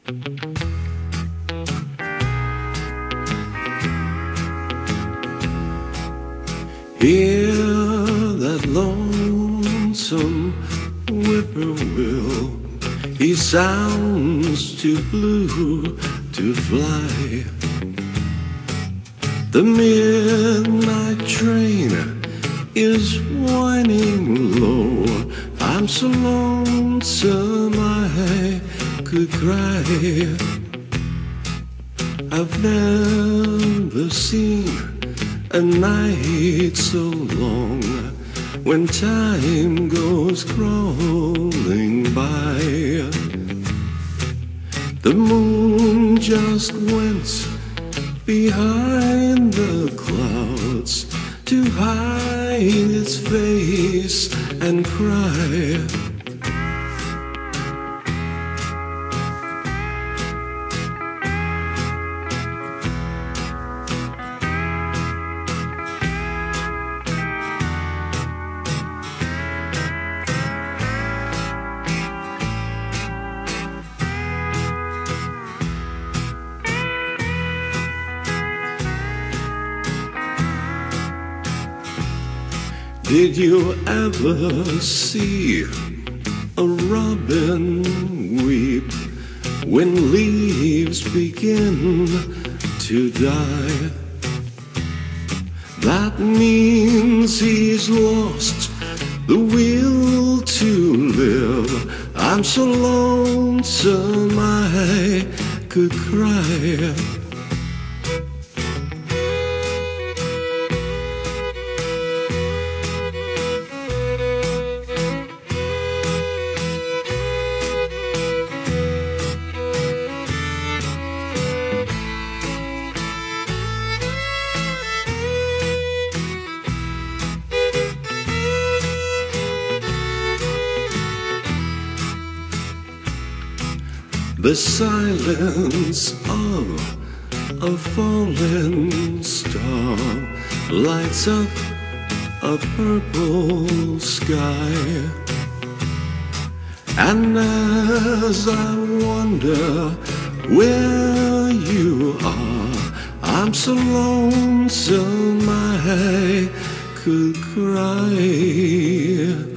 Hear that lonesome whippoorwill, he sounds too blue to fly. The midnight train is whining low. I'm so lonesome I could cry. I've never seen a night so long when time goes crawling by. The moon just went behind the clouds to hide its face and cry. Did you ever see a robin weep when leaves begin to die? That means he's lost the will to live. I'm so lonesome I could cry. The silence of a falling star lights up a purple sky. And as I wonder where you are, I'm so lonesome I could cry.